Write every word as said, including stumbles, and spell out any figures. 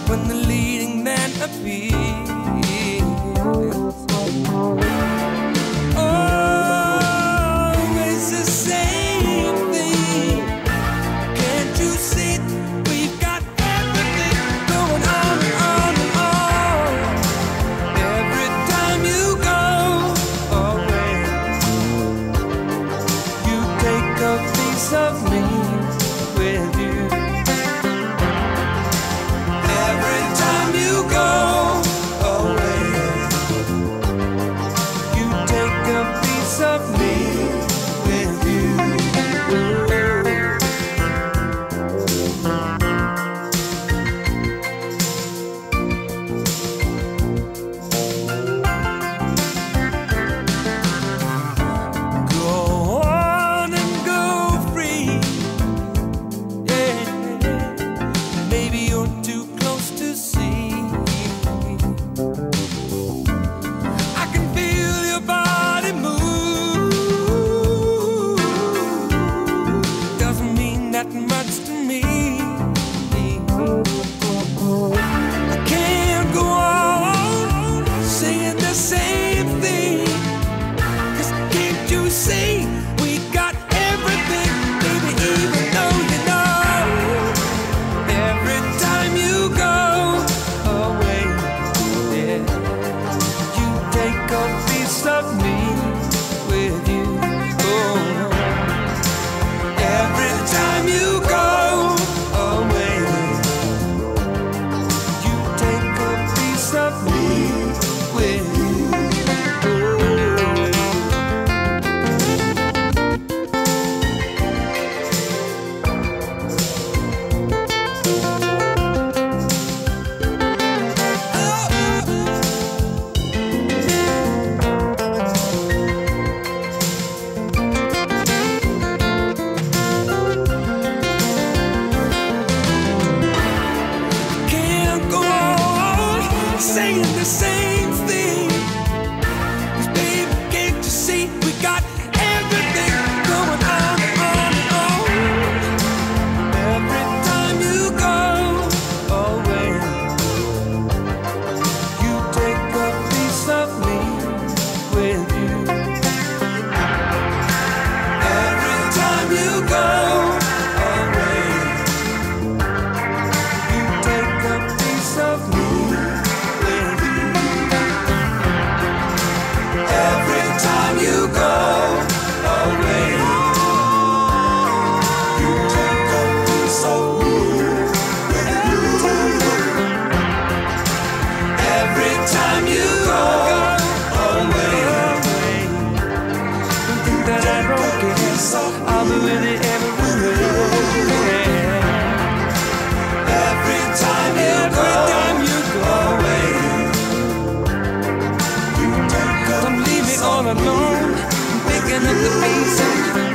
when the leading man appears. Always the same thing. Can't you see we've got everything going on and on and on? Every time you go away, you take a piece of me with you. Every time you go away, you take a piece of me with you. Go on and go free. Yeah, maybe you're too close to see. I can feel your body move. Doesn't mean that much to me. I can't go on saying the same thing. 'Cause can't you see we got everything, baby, even though you know. Every time you go away, yeah, you take a piece of me with you. Oh, every time you go away, you take a piece of me with you. Can't go on saying the same thing. 'Cause baby, can't you see we got everything going on and on and on? Every time you go away, you take a piece of me with you. Every time you go away, you take a piece of me with you. Every time you go away, you take a piece of me with you. Every time you go away, don't think that I don't care. I'll be with you everywhere. Every time you go away, you take a don't leave me all alone. I'm picking up the pieces.